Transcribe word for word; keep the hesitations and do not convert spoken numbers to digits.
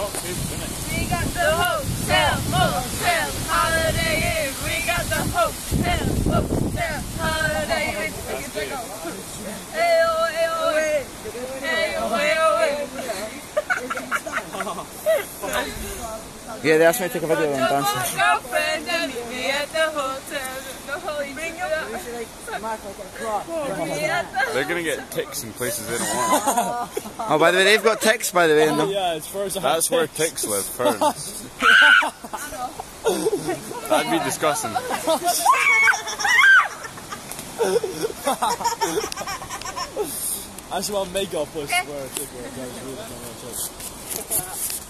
We got the hotel, motel, holiday inn. We got the hotel, motel, holiday inn. Hey oh, hey oh, hey. Hey oh, hey oh, hey. Yeah, they asked me to take a video of them dancing. My girlfriend and meet me at the hotel. The holy bring it up. They're gonna get ticks in places they don't want. Oh, by the way, they've got ticks, by the way. In them. Yeah, it's furs. That's where ticks live, ferns. That'd be disgusting. I just want makeup push where a tick where it goes really.